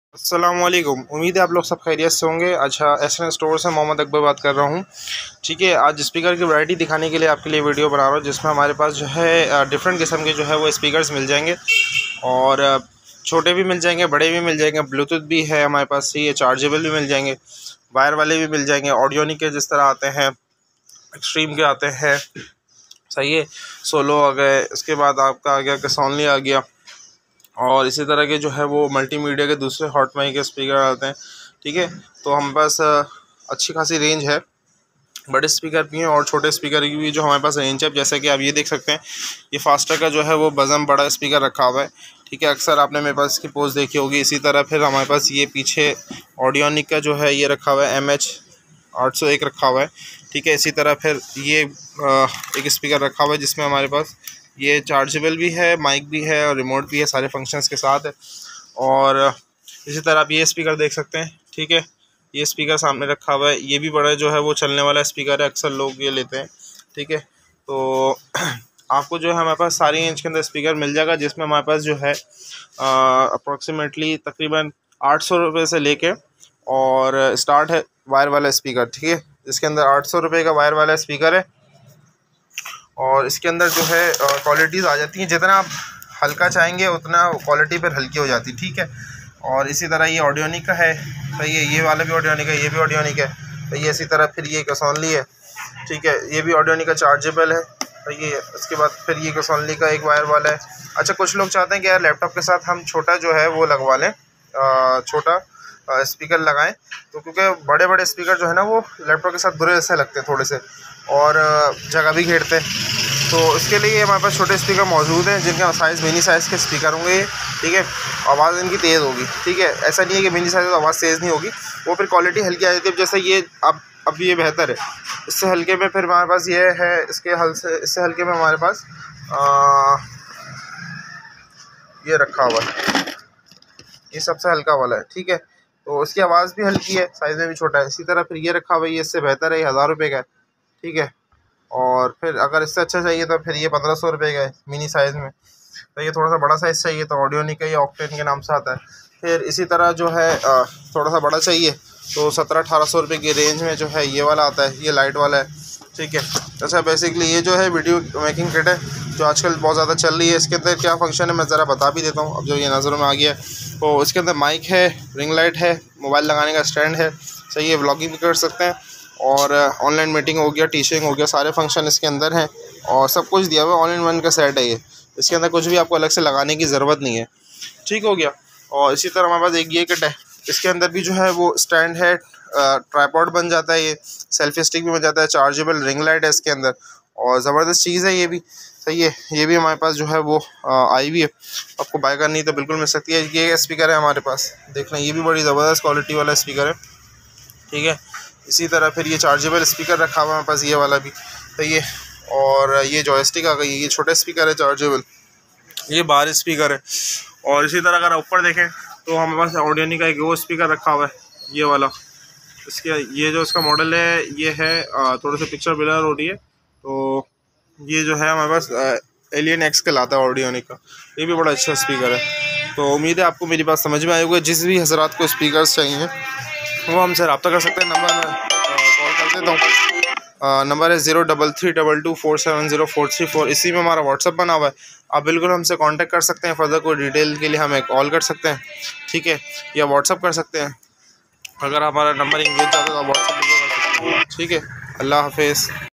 अस्सलामुअलैकुम। उम्मीद है आप लोग सब खैरियत से होंगे। अच्छा, एसएन स्टोर से मोहम्मद अकबर बात कर रहा हूँ। ठीक है, आज स्पीकर की वैरायटी दिखाने के लिए आपके लिए वीडियो बना रहा हूँ, जिसमें हमारे पास जो है डिफरेंट किस्म के जो है वो स्पीकर्स मिल जाएंगे और छोटे भी मिल जाएंगे, बड़े भी मिल जाएंगे, ब्लूटूथ भी है हमारे पास, ये चार्जेबल भी मिल जाएंगे, वायर वाले भी मिल जाएंगे, ऑडियोनिक के जिस तरह आते हैं, एक्सट्रीम के आते हैं, सही है, सोलो आ गए, इसके बाद आपका आ गया कसौनली आ गया, और इसी तरह के जो है वो मल्टीमीडिया के दूसरे हॉट माइक के स्पीकर आते हैं। ठीक है, तो हमारे पास अच्छी खासी रेंज है, बड़े स्पीकर भी हैं और छोटे स्पीकर की भी जो हमारे पास रेंज है। जैसे कि आप ये देख सकते हैं, ये फास्टर का जो है वो बज़म बड़ा स्पीकर रखा हुआ है। ठीक है, अक्सर आपने मेरे पास इसकी पोस्ट देखी होगी। इसी तरह फिर हमारे पास ये पीछे ऑडियोनिक का जो है ये रखा हुआ है, MH801 रखा हुआ है। ठीक है, इसी तरह फिर ये एक स्पीकर रखा हुआ है जिसमें हमारे पास ये चार्जेबल भी है, माइक भी है और रिमोट भी है, सारे फंक्शंस के साथ है। और इसी तरह आप ये स्पीकर देख सकते हैं। ठीक है, ये स्पीकर सामने रखा हुआ है, ये भी बड़ा जो है वो चलने वाला स्पीकर है, अक्सर लोग ये लेते हैं। ठीक है, तो आपको जो है हमारे पास सारी रेंज के अंदर स्पीकर मिल जाएगा, जिसमें हमारे पास जो है अप्रॉक्सीमेटली तकरीबन 800 रुपये से लेके और स्टार्ट है वायर वाला स्पीकर। ठीक है, इसके अंदर 800 रुपये का वायर वाला स्पीकर है और इसके अंदर जो है क्वालिटीज़ आ जाती हैं, जितना आप हल्का चाहेंगे उतना क्वालिटी फिर हल्की हो जाती है। ठीक है, और इसी तरह ये ऑडियोनिक का है, सही है, ये वाला भी ऑडियोनिक है, ये भी ऑडियोनिक है, तो ये इसी तरह फिर ये कसौनली है। ठीक है, ये भी ऑडियोनिक का चार्जेबल है, तो ये इसके बाद फिर ये कसौनली का एक वायर वाला है। अच्छा, कुछ लोग चाहते हैं कि यार लैपटॉप के साथ हम छोटा जो है वो लगवा लें, छोटा स्पीकर लगाएं, तो क्योंकि बड़े बड़े स्पीकर जो है ना वो लैपटॉप के साथ बुरे ऐसे लगते हैं थोड़े से, और जगह भी घेरते हैं। तो इसके लिए हमारे पास छोटे स्पीकर मौजूद हैं, जिनका साइज़ मिनी साइज़ के स्पीकर होंगे ये। ठीक है, आवाज़ इनकी तेज़ होगी। ठीक है, ऐसा नहीं है कि मिनी साइज़ में आवाज़ तेज़ नहीं होगी, वो फिर क्वालिटी हल्की आ जाती है। जैसे ये अब ये बेहतर है, इससे हल्के में फिर हमारे पास ये है, इससे हल्के में हमारे पास ये रखा हुआ है, ये सबसे हल्का वाला है। ठीक है, तो इसकी आवाज़ भी हल्की है, साइज़ में भी छोटा है। इसी तरह फिर ये रखा हुआ है, ये इससे बेहतर है, ये 1000 रुपये का है। ठीक है, और फिर अगर इससे अच्छा चाहिए तो फिर ये 1500 रुपये का है मिनी साइज़ में। तो ये थोड़ा सा बड़ा साइज़ चाहिए तो ऑडियोनिक का ये ऑक्टेन के नाम से आता है। फिर इसी तरह जो है थोड़ा सा बड़ा चाहिए तो 1700-1800 रुपये की रेंज में जो है ये वाला आता है, ये लाइट वाला है। ठीक है, अच्छा, बेसिकली ये जो है वीडियो मेकिंग किट है जो आजकल बहुत ज़्यादा चल रही है। इसके अंदर क्या फंक्शन है मैं ज़रा बता भी देता हूँ, अब जो ये नज़रों में आ गया है। तो इसके अंदर माइक है, रिंग लाइट है, मोबाइल लगाने का स्टैंड है, सही है, व्लॉगिंग भी कर सकते हैं, और ऑनलाइन मीटिंग हो गया, टीचिंग हो गया, सारे फंक्शन इसके अंदर हैं और सब कुछ दिया हुआ है। ऑल इन वन का सेट है ये, इसके अंदर कुछ भी आपको अलग से लगाने की ज़रूरत नहीं है। ठीक हो गया, और इसी तरह हमारे पास एक ये किट है, इसके अंदर भी जो है वो स्टैंड है, ट्राइपॉड बन जाता है, ये सेल्फी स्टिक भी बन जाता है, चार्जेबल रिंग लाइट है इसके अंदर, और ज़बरदस्त चीज़ है ये भी, सही है। ये भी हमारे पास जो है वो आई भी है, आपको बाय करनी तो बिल्कुल मिल सकती है। ये स्पीकर है हमारे पास, देख लें, ये भी बड़ी ज़बरदस्त क्वालिटी वाला स्पीकर है। ठीक है, इसी तरह फिर ये चार्जेबल स्पीकर रखा हुआ है हमारे पास, ये वाला भी, सही है, और ये जॉयस्टिक आ गई, ये छोटे स्पीकर है चार्जेबल, ये 12 स्पीकर है। और इसी तरह अगर ऊपर देखें तो हमारे पास ऑडियोनिक का एक वो स्पीकर रखा हुआ है, ये वाला, इसके ये जो इसका मॉडल है ये है, थोड़ा सा पिक्चर ब्लर हो रही है, तो ये जो है हमारे पास एलियन एक्स कहलाता है ऑडियोनिक का, ये भी बड़ा अच्छा स्पीकर है। तो उम्मीद है आपको मेरी बात समझ में आई होगी। जिस भी हजरात को स्पीकर्स चाहिए वो हमसे रब्ता कर सकते हैं। नंबर मैं कॉल कर देता हूँ, नंबर है 032224704434। इसी में हमारा व्हाट्सअप बना हुआ है, आप बिल्कुल हमसे कांटेक्ट कर सकते हैं। फर्दर कोई डिटेल के लिए हमें कॉल कर सकते हैं, ठीक है, या व्हाट्सअप कर सकते हैं। अगर हमारा नंबर इंगेज आता है तो आप व्हाट्सअप कर सकते हैं। ठीक है, अल्लाह हाफिज़।